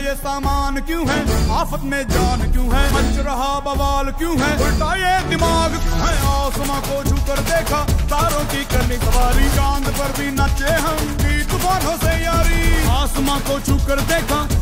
ये सामान क्यों है, आफत में जान क्यों है, मच रहा बवाल क्यों है, उल्टा ये दिमाग क्यों है। आसमां को छूकर देखा, तारों की करनी सवारी, चांद पर भी नाचे हम भी तूफानों से यारी। आसमां को छूकर देखा,